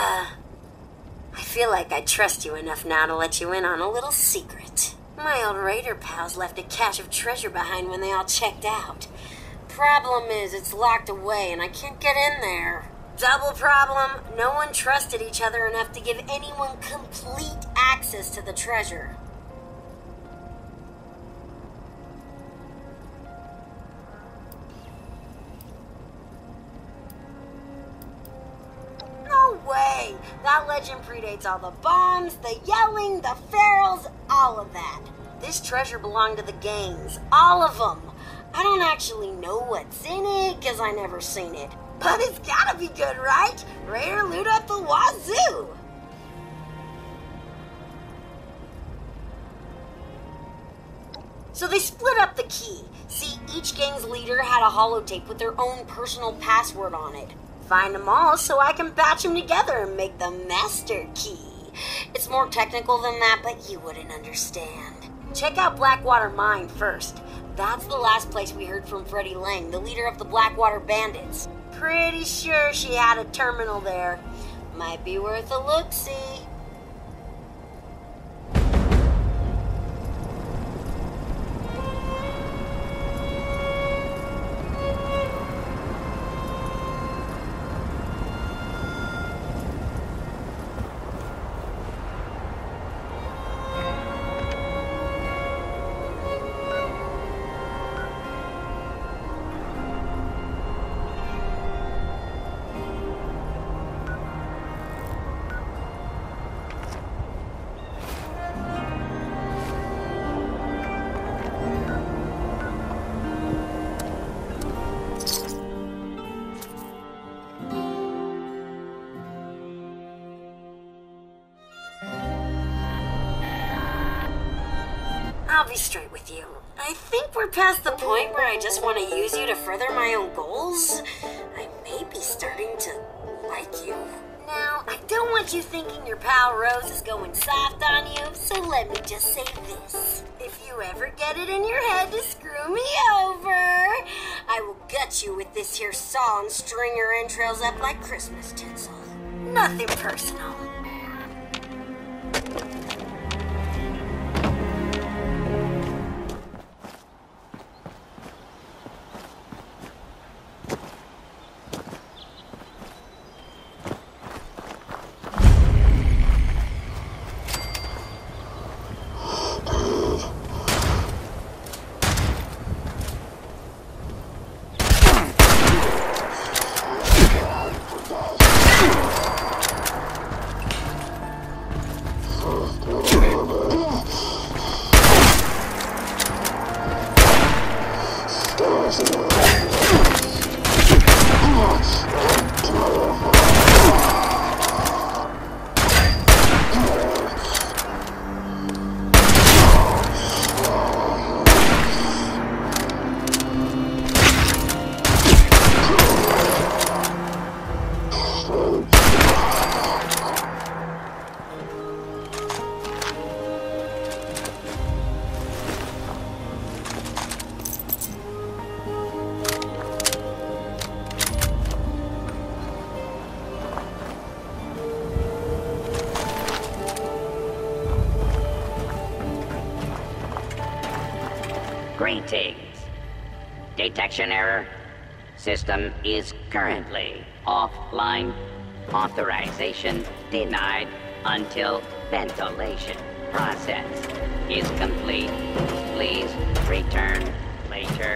I feel like I trust you enough now to let you in on a little secret. My old raider pals left a cache of treasure behind when they all checked out. Problem is, it's locked away and I can't get in there. Double problem, no one trusted each other enough to give anyone complete access to the treasure. No way! That legend predates all the bombs, the yelling, the ferals, all of that. This treasure belonged to the gangs, all of them. I don't actually know what's in it, because I never seen it. But it's gotta be good, right? Raider loot up the wazoo! So they split up the key. See, each gang's leader had a holotape with their own personal password on it. Find them all so I can batch them together and make the master key. It's more technical than that, but you wouldn't understand. Check out Blackwater Mine first. That's the last place we heard from Freddie Lang, the leader of the Blackwater Bandits. Pretty sure she had a terminal there. Might be worth a look-see. I'll be straight with you. I think we're past the point where I just want to use you to further my own goals. I may be starting to like you. Now, I don't want you thinking your pal Rose is going soft on you, so let me just say this. If you ever get it in your head to screw me over, I will gut you with this here saw and string your entrails up like Christmas tinsel. Nothing personal. Greetings. Detection error. System is currently offline. Authorization denied until ventilation process is complete. Please return later.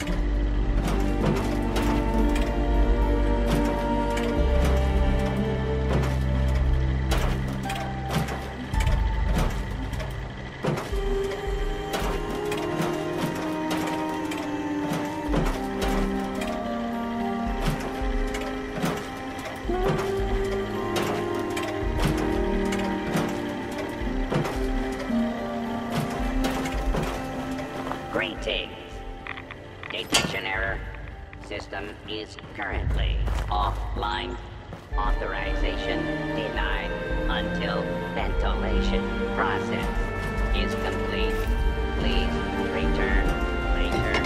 Greetings. Detection error. System is currently offline. Authorization denied until ventilation process is complete. Please return later.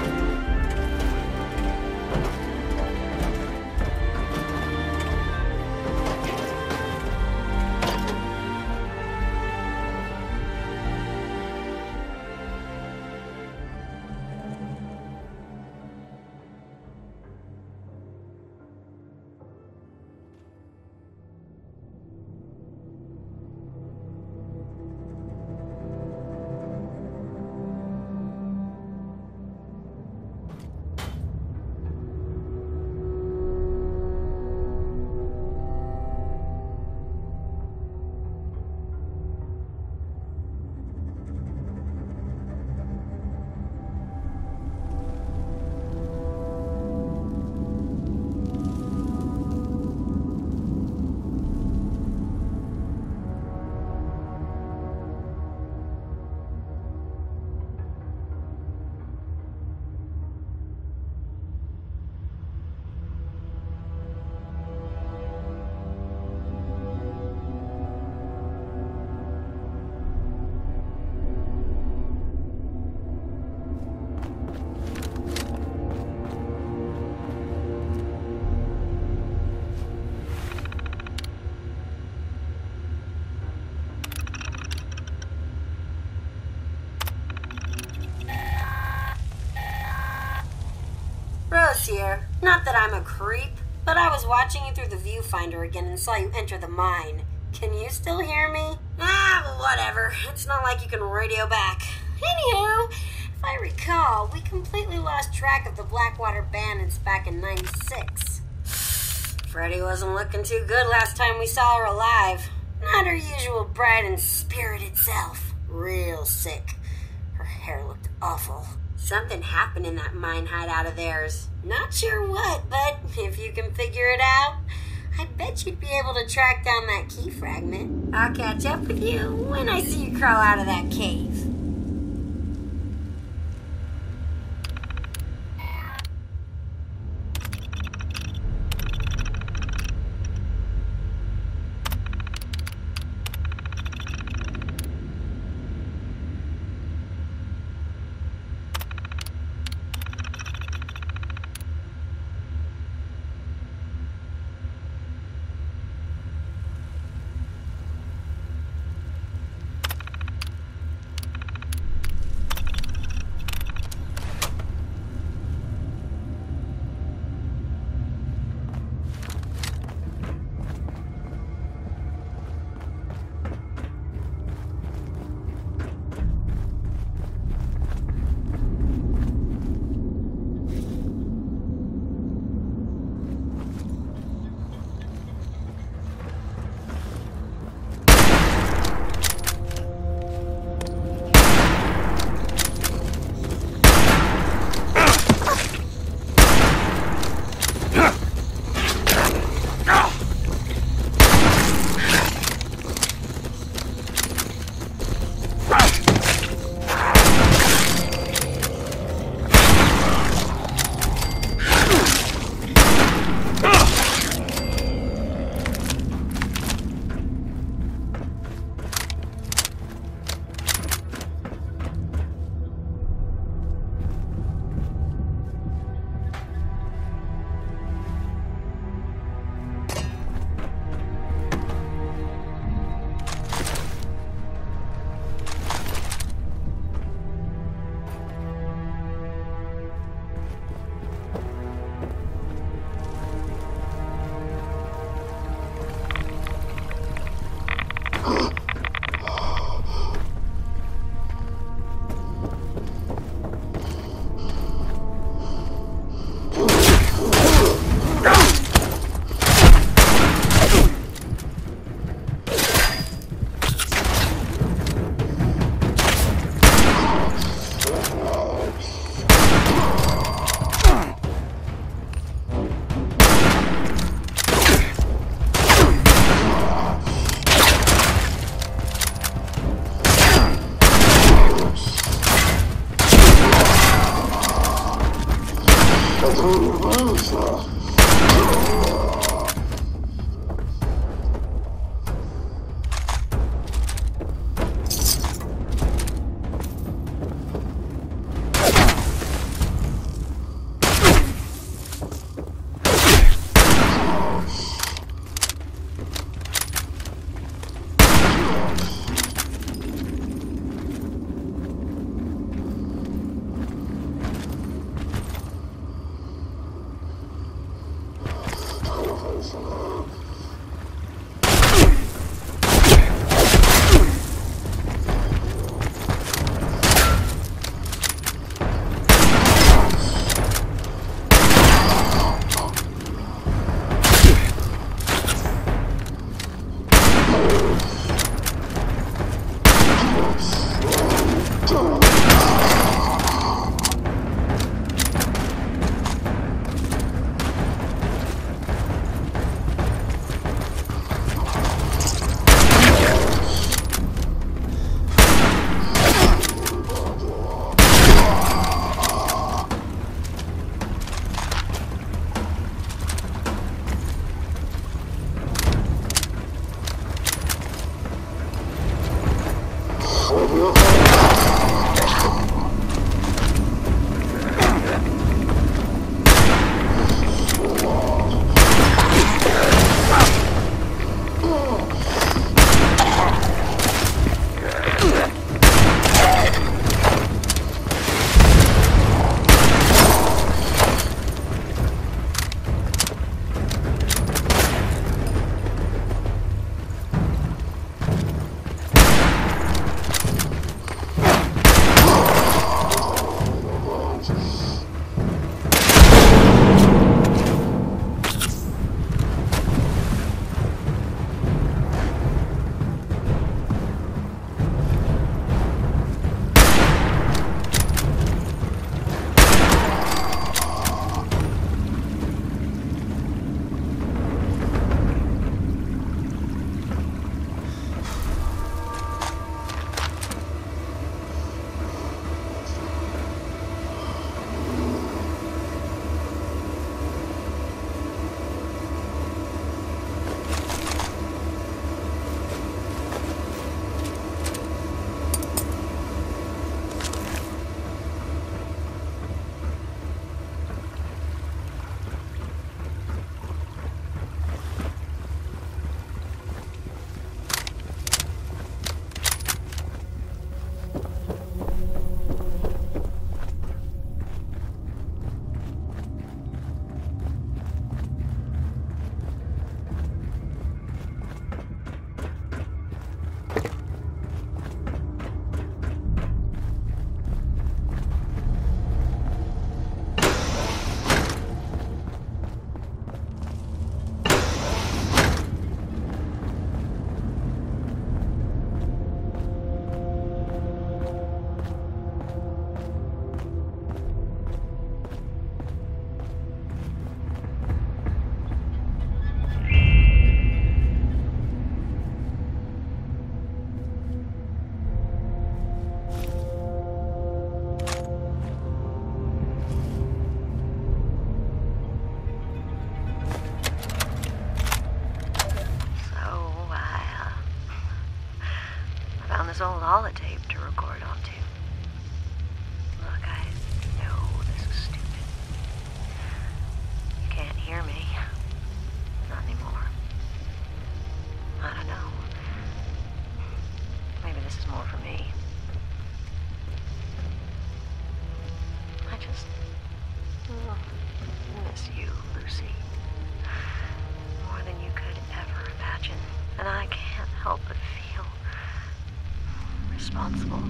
that I'm a creep, but I was watching you through the viewfinder again and saw you enter the mine. Can you still hear me? Whatever. It's not like you can radio back. Anywho, if I recall, we completely lost track of the Blackwater Bandits back in '96. Freddy wasn't looking too good last time we saw her alive. Not her usual bright and spirited self. Real sick. Her hair looked awful. Something happened in that mine hideout of theirs. Not sure what, but if you can figure it out, I bet you'd be able to track down that key fragment. I'll catch up with you when I see you crawl out of that cave. this old holotape to record onto. Look, I know this is stupid. You can't hear me. Not anymore. I don't know. Maybe this is more for me. I just miss you, Lucy. More than you could ever imagine. And I can't help but feel responsible.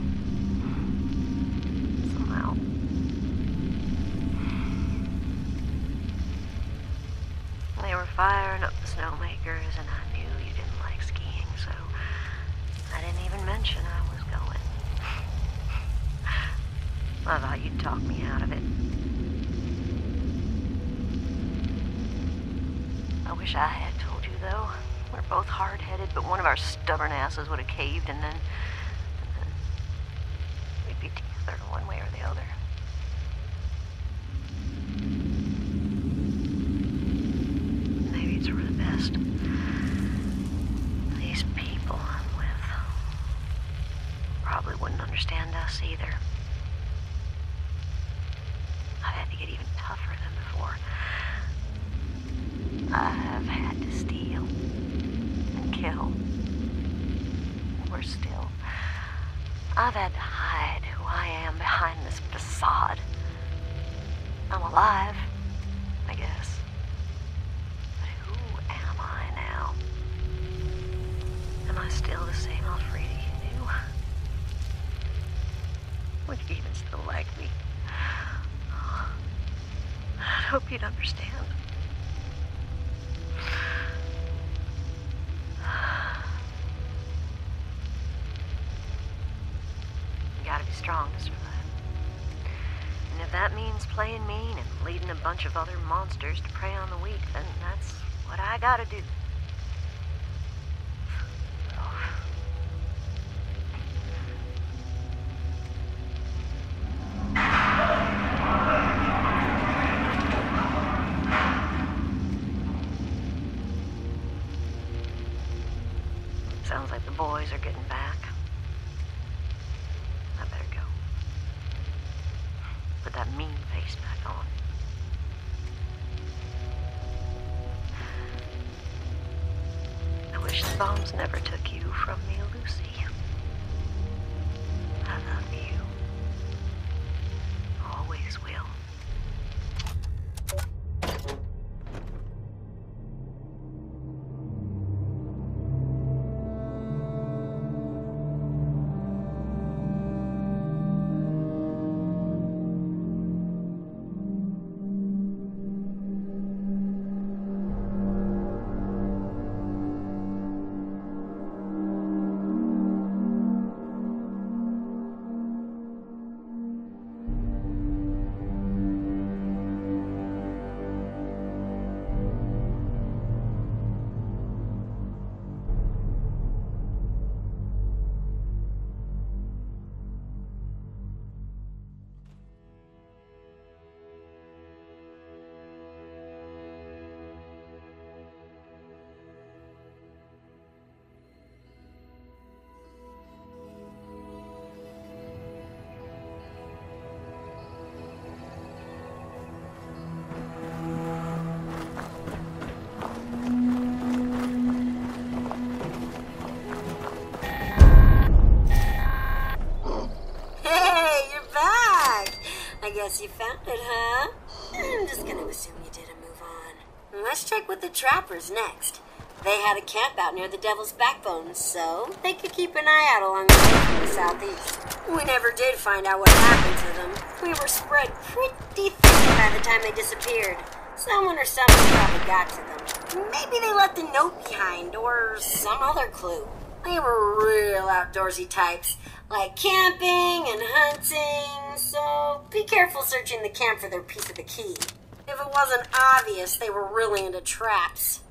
Somehow. They were firing up the snowmakers, and I knew you didn't like skiing, so I didn't even mention I was going. I thought you'd talk me out of it. I wish I had told you, though. We're both hard-headed, but one of our stubborn asses would have caved, and then we'd be together one way or the other. Maybe it's for the best. These people I'm with probably wouldn't understand us either. I've had to get even tougher than before. I've had to steal and kill. Worse still, I've had to hide who I am behind this facade. I'm alive, I guess. But who am I now? Am I still the same old Frida you knew? Would you even still like me? I hope you'd understand. You gotta be strong to survive. And if that means playing mean and leading a bunch of other monsters to prey on the weak, then that's what I gotta do. Sounds like the boys are getting back. I better go. Put that mean face back on. I wish the bombs never took you from me, Lucy. I love you. Always will. I guess you found it, huh? I'm just gonna assume you did and move on. Let's check with the trappers next. They had a camp out near the Devil's Backbone, so they could keep an eye out along the way from the southeast. We never did find out what happened to them. We were spread pretty thin by the time they disappeared. Someone or something probably got to them. Maybe they left a note behind, or some other clue. They were real outdoorsy types, like camping and hunting, so be careful searching the camp for their piece of the key. If it wasn't obvious, they were really into traps.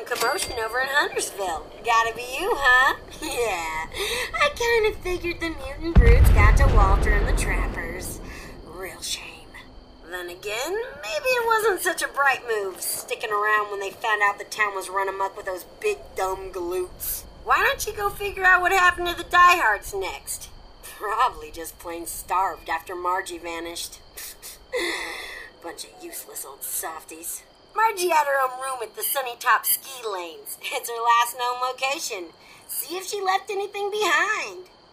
some commotion over in Huntersville. Gotta be you, huh? Yeah, I kinda figured the mutant brutes got to Walter and the Trappers. Real shame. Then again, maybe it wasn't such a bright move, sticking around when they found out the town was run amok with those big dumb galoots. Why don't you go figure out what happened to the diehards next? Probably just plain starved after Margie vanished. Bunch of useless old softies. Margie had her own room at the Sunny Top Ski Lanes. It's her last known location. See if she left anything behind.